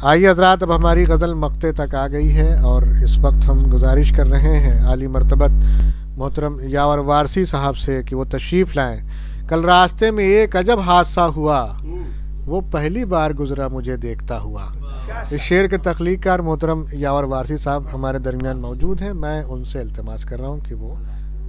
आइए हज़रात, अब हमारी गज़ल मक्ते तक आ गई है और इस वक्त हम गुजारिश कर रहे हैं आली मर्तबत मोहतरम यावर वारसी साहब से कि वो तशरीफ़ लाएं। कल रास्ते में एक अजब हादसा हुआ, वो पहली बार गुजरा मुझे देखता हुआ। इस शेर के तख्लीक़कार मोहतरम यावर वारसी साहब हमारे दरमियान मौजूद हैं। मैं उनसे इल्तिमास कर रहा हूँ कि वो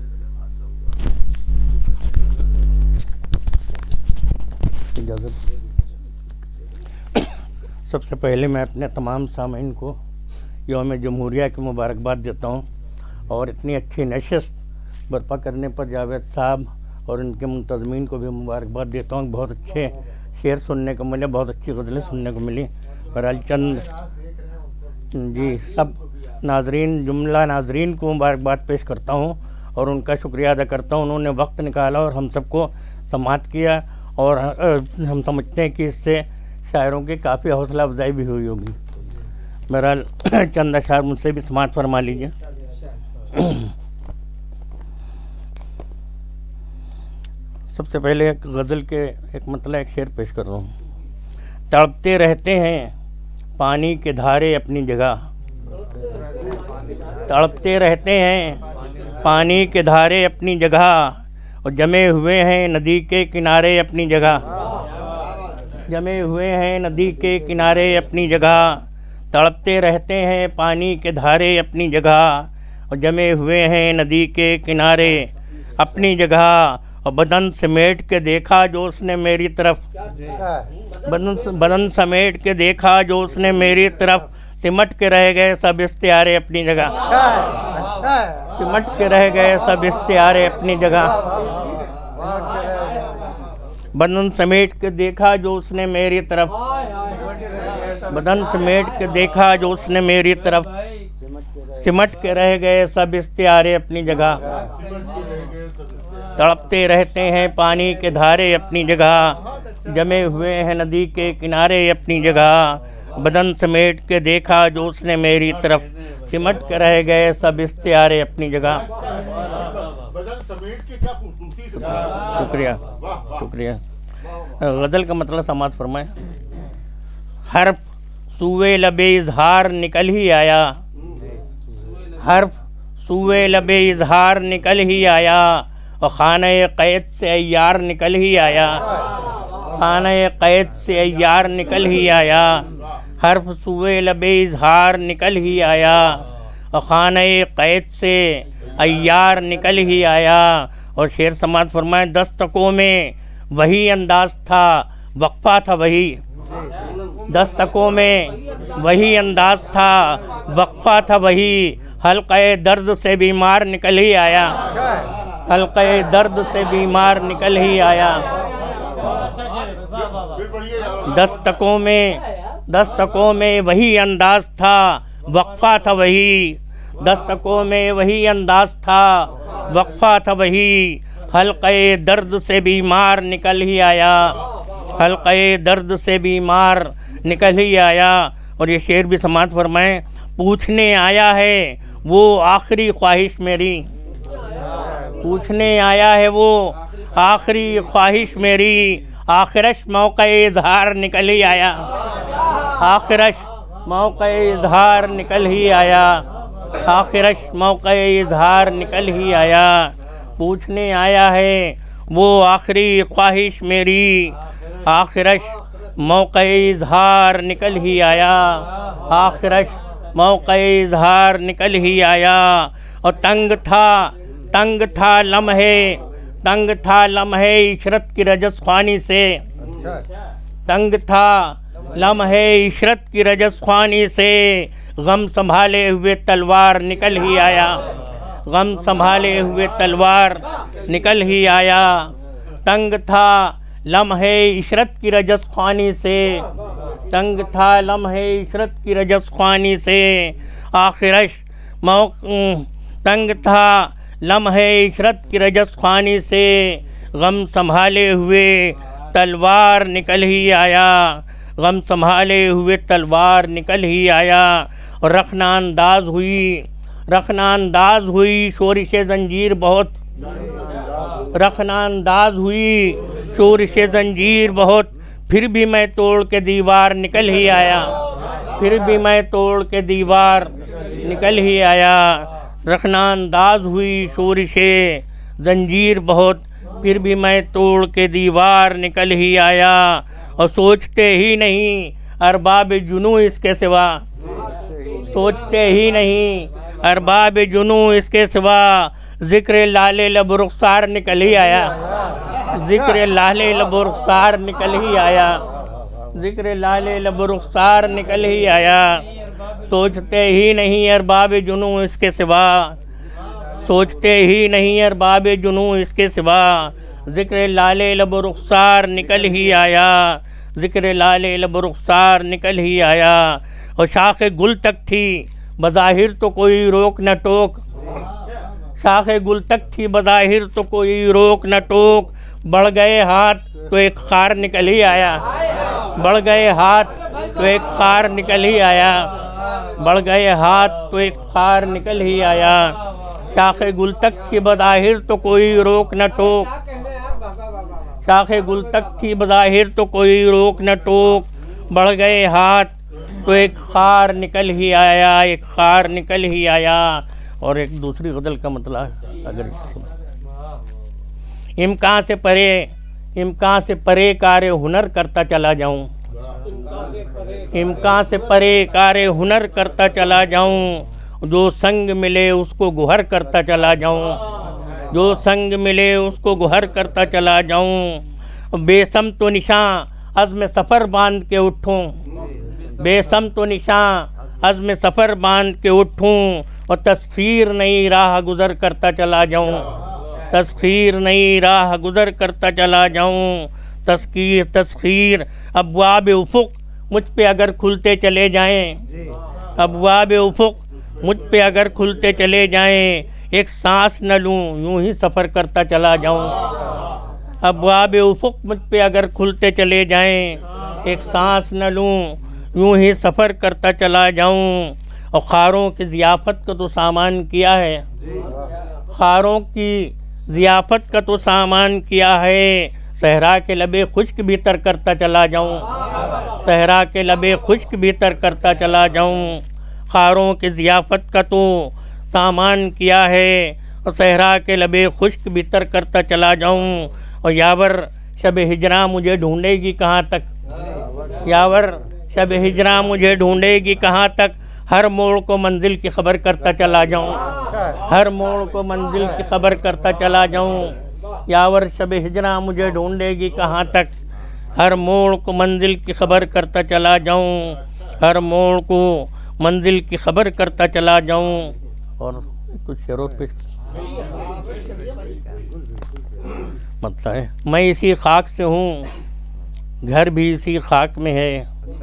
इजाज़त। सबसे पहले मैं अपने तमाम सामीन को यौम जमहूरिया की मुबारकबाद देता हूँ और इतनी अच्छी नशिस्त बर्पा करने पर जावेद साहब और उनके मुंतज़मीन को भी मुबारकबाद देता हूँ। बहुत अच्छे शेर सुनने को मिले, बहुत अच्छी गज़लें सुनने को मिली। बहरहाल चंद जी सब नाजरीन, जुमला नाजरीन को मुबारकबाद पेश करता हूँ और उनका शुक्रिया अदा करता हूँ। उन्होंने वक्त निकाला और हम सबको समाअत किया और हम समझते हैं कि इससे शायरों की काफ़ी हौसला अफजाई भी हुई होगी। बहरहाल चंद अशार मुझसे भी समाअत फरमा लीजिए। सबसे पहले एक गज़ल के एक मतलब एक शेर पेश कर रहा हूँ। तड़पते रहते हैं पानी के धारे अपनी जगह, तड़पते रहते हैं पानी के धारे अपनी जगह, और जमे हुए हैं नदी के किनारे अपनी जगह, जमे हुए हैं नदी के किनारे अपनी जगह। तड़पते रहते हैं पानी के धारे अपनी जगह, और जमे हुए हैं नदी के किनारे अपनी जगह। और बदन समेट के देखा जो उसने मेरी तरफ, बदन समेट के देखा जो उसने मेरी तरफ, सिमट के रह गए सब इस्तियारे अपनी जगह, सिमट के रह गए सब इस्तियारे अपनी जगह। बदन समेट के देखा जो उसने मेरी तरफ, बदन समेट के देखा जो उसने मेरी तरफ, सिमट के रह गए सब इस्तियारे अपनी जगह। तड़पते रहते हैं पानी के धारे अपनी जगह, जमे हुए हैं नदी के किनारे अपनी जगह। बदन समेट के देखा जो उसने मेरी तरफ, सिमट के रह गए सब इस्तियारे अपनी जगह। शुक्रिया शुक्रिया। गज़ल का मतलब समाअत फरमाएं। हर्फ सूए लबे इजहार निकल ही आया, हर्फ सूए लबे इजहार निकल ही आया, और खाने क़ैद से अय्यार निकल ही आया, खाने क़ैद से अय्यार निकल ही आया। हर्फ सूए लबे इजहार निकल ही आया, और खाने क़ैद से अय्यार निकल ही आया। और शेर समाअत फरमाए। दस्तकों में वही अंदाज था, वक्फा था वही, दस्तकों में वही अंदाज था, वक्फा था वही। हल्क़े दर्द से बीमार निकल ही आया, हल्क़े दर्द से बीमार निकल ही आया। दस्तकों में वही अंदाज था, वक्फा था वही, दस्तकों में वही अंदाज था, वक्फा था वही। हल्क़े दर्द से बीमार निकल ही आया, हल्क़े दर्द से बीमार निकल ही आया। और ये शेर भी समाअत फरमाएं। पूछने आया है वो आखिरी ख्वाहिश मेरी, पूछने आया है वो आखिरी ख्वाहिश मेरी, आखिरश मौक़े इज़हार निकल ही आया, आखिरश मौक़े इज़हार निकल ही आया, आखिरश मौक़े इज़हार निकल ही आया। पूछने आया है वो आखिरी ख्वाहिश मेरी, आखिरश मौक़े इज़हार निकल ही आया, आखिरश मौक़े इज़हार निकल ही आया। और तंग था लम्हे, तंग था लम्हे इशरत की रजस ख्वानी से, तंग था लम्हे इशरत की रजस ख्वानी से। गम संभाले हुए तलवार निकल ही आया, गम संभाले हुए तलवार निकल ही आया। तंग था लम्हे इशरत की रजस ख्वानी से, तंग था लम्हे इशरत की रजस ख्वानी से। आखिरश तंग था लम्हे इशरत की रजस ख्वानी से, गम संभाले हुए तलवार निकल ही आया, गम संभाले हुए तलवार निकल ही आया। और रखना अंदाज हुई शोरिश जंजीर बहुत, रखना अंदाज हुई शोरिश जंजीर बहुत, फिर भी मैं तोड़ के दीवार निकल ही आया, फिर भी मैं तोड़ के दीवार निकल ही आया। रखना अंदाज हुई शोरिशे जंजीर बहुत, फिर भी मैं तोड़ के दीवार निकल ही आया। और सोचते ही नहीं अरबाब जुनू इसके सिवा, सोचते ही नहीं अरबाब जुनू इसके सिवा, जिक्र लाले लब रुखसार निकल ही आया। जिक्र लाले लब रुखसार निकल ही आया। जिक्र लाले लब रुखसार निकल ही आया। सोचते ही नहीं अरबाब जुनू इसके सिवा, सोचते ही नहीं अरबाब जुनू इसके सिवा, जिक्र लाले लब रुखसार निकल ही आया। जिक्र लाले लब रुखसार निकल ही आया। और शाख गुल तक थी बज़ाहिर तो कोई रोक न टोक, शाख गुल तक थी बज़ाहिर तो कोई रोक न टोक, बढ़ गए हाथ तो एक खार निकल ही आया। बढ़ गए हाथ तो एक खार निकल ही आया। बढ़ गए हाथ तो एक खार निकल ही आया। शाख गुल तक थी बज़ाहिर तो कोई रोक न टोक, शाख गुल तक थी बज़ाहिर तो कोई रोक न टोक, बढ़ गए हाथ तो एक खार निकल ही आया। एक खार निकल ही आया। और एक दूसरी गज़ल का मतलब अगर इम्कान से परे, इम्कान से परे कार्य हुनर करता चला जाऊं, इम्कान से परे कार्य हुनर करता चला जाऊं, जो संग मिले उसको गुहर करता चला जाऊं, जो संग मिले उसको गुहर करता चला जाऊं। बेसम तो निशां अज़्म सफ़र बांध के उठूं, बेसम तो निशां अज़्म सफ़र बांध के उठूं, और तस्खीर नई राह गुज़र करता चला जाऊं, तस्खीर नई राह गुज़र करता चला जाऊं। तस्खीर तस्खीर अब्वाब उफ़ुक़ मुझ पे अगर खुलते चले जाएं, अब्वाब उफ़ुक़ मुझ पे अगर खुलते चले जाएं, एक सांस न लूं यूं ही सफ़र करता चला जाऊं। अब्वाब उफ़ुक़ मुझ पे अगर खुलते चले जाएं, एक सांस न लूं यूं ही सफ़र करता चला जाऊं। और खारों की ज़ियाफ़त का तो सामान किया है, खारों की ज़ियाफ़त का तो सामान किया है, सहरा के लबे खुश्क भीतर करता चला जाऊं, सहरा के लबे खुश्क भीतर करता चला जाऊं। खारों की ज़ियाफ़त का तो सामान किया है, और सहरा के लबे खुश्क भीतर करता चला जाऊं। और यावर शब हिजरा मुझे ढूंढेगी कहाँ तक, यावर शब हिजरा मुझे ढूंढेगी कहाँ तक, हर मोड़ को मंजिल की खबर करता चला जाऊं, हर मोड़ को मंजिल की खबर करता चला जाऊं। यावर शब हिजरा मुझे ढूंढेगी कहाँ तक, हर मोड़ को मंजिल की खबर करता चला जाऊं, हर मोड़ को मंजिल की खबर करता चला जाऊं। और कुछ शेरों पे मतलब है, मैं इसी खाक से हूँ, घर भी इसी खाक में है,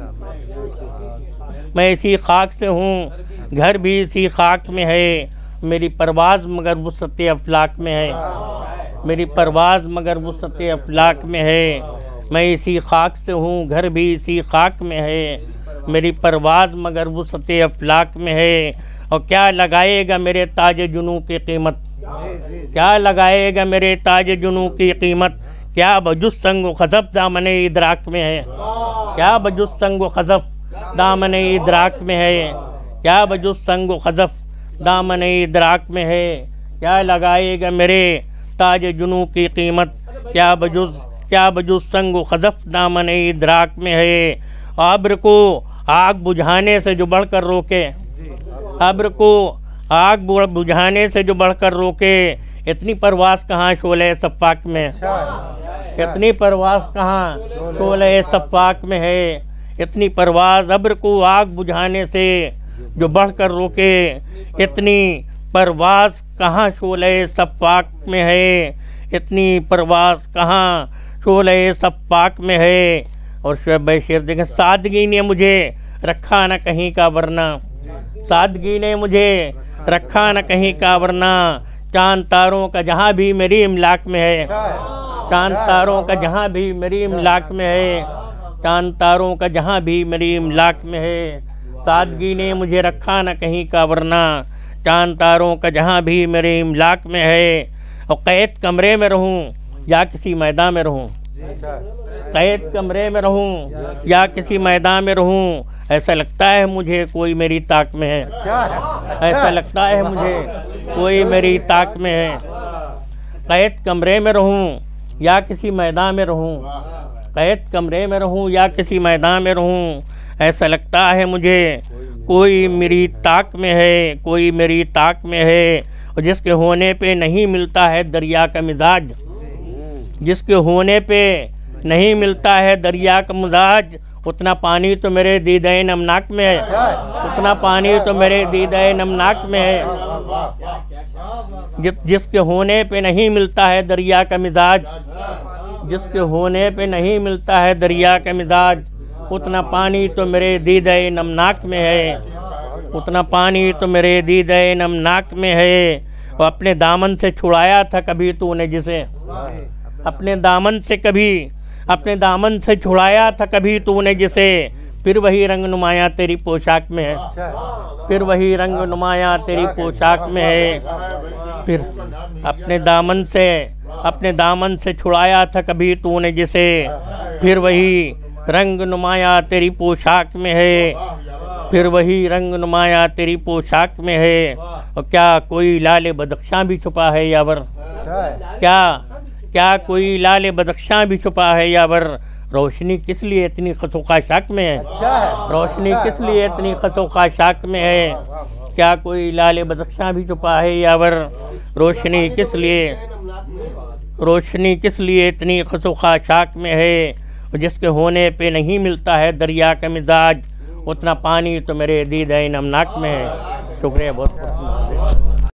मैं इसी खाक से हूँ, घर भी इसी खाक में है, मेरी परवाज़ मगर वुसअत अफलाक में है, मेरी परवाज़ मगर वुसअत अफलाक में है। मैं इसी खाक से हूँ, घर भी इसी खाक में है, मेरी परवाज़ मगर वुसअत अफलाक में है। और क्या लगाएगा मेरे ताज जुनू की कीमत, क्या लगाएगा मेरे ताज जुनू की कीमत, क्या बजुस संग खज़फ़ दामन इदराक में है, क्या बजुस संग खज़फ़ दामन इदराक में है, क्या बजुस संग खज़फ़ दामन इदराक में है। क्या लगाएगा मेरे ताज जुनू की कीमत, क्या बजुस संग खज़फ़ दामन इदराक में है। अब्र को आग बुझाने से जो बढ़कर रोके, अब्र को आग बुझाने से जो बढ़कर रोके, इतनी परवास कहाँ शोले सफ़ाक में, इतनी परवास कहाँ शोले सफ़ाक में है। इतनी परवाज़ अब्र को आग बुझाने से जो बढ़कर रोके, इतनी परवाज़ कहाँ शोले सफ़ाक में है, इतनी परवाज़ कहाँ शोले सफ़ाक में है। और शेर देखें, सादगी ने मुझे रखा न कहीं का वरना, सादगी ने मुझे रखा न कहीं का वरना, चांद तारों का जहाँ भी मेरी इमलाक में है, चांद तारों का जहाँ भी मेरी इमलाक में है, चांद तारों का जहाँ भी मेरी इमलाक में है। सादगी ने मुझे रखा न कहीं का वरना, चांद तारों का जहाँ भी मेरे इमलाक में है। और कैद कमरे में रहूँ या किसी मैदान में रहूँ, कैद कमरे में रहूँ या किसी मैदान में रहूँ, ऐसा लगता है मुझे कोई मेरी ताक में है। ऐसा लगता है मुझे कोई मेरी ताक में है। कैद कमरे में रहूं या किसी मैदान में रहूं, कैद कमरे में रहूं या किसी मैदान में रहूं, ऐसा लगता है मुझे कोई मेरी ताक में है, कोई मेरी ताक में है। और जिसके होने पे नहीं मिलता है दरिया का मिजाज, जिसके होने पे नहीं मिलता है दरिया का मिजाज, उतना पानी तो मेरे दीदाए नमनाक में है, उतना पानी तो मेरे दीदाए नमनाक में है। जिसके होने पे नहीं मिलता है दरिया का मिजाज, जिसके होने पे नहीं मिलता है दरिया का मिजाज, उतना पानी तो मेरे दीदाए नमनाक में है, उतना पानी तो मेरे दीदाए नमनाक में है। और अपने दामन से छुड़ाया था कभी तूने जिसे, अपने दामन से कभी, अपने दामन से छुड़ाया था कभी तूने जिसे, फिर वही रंग नुमाया तेरी पोशाक में है, फिर वही रंग नुमाया तेरी पोशाक में है। फिर अपने दामन से छुड़ाया था कभी तूने जिसे, फिर वही रंग नुमाया तेरी पोशाक में है, फिर वही रंग नुमाया तेरी पोशाक में है। और क्या कोई लाल बदख्शां भी छुपा है यावर, क्या कोई लाल बदख्शां भी छुपा है यावर, रोशनी किस लिए इतनी खसोखाशाक में है, रोशनी किस लिए इतनी खसोखाशाक में है। क्या कोई लाल बदख्शां भी छुपा है यावर, रोशनी किस लिए इतनी खसोखाशाक में है। जिसके होने पे नहीं मिलता है दरिया का मिजाज, उतना पानी तो मेरे दीदाए नमनाक में है। शुक्रिया बहुत बहुत।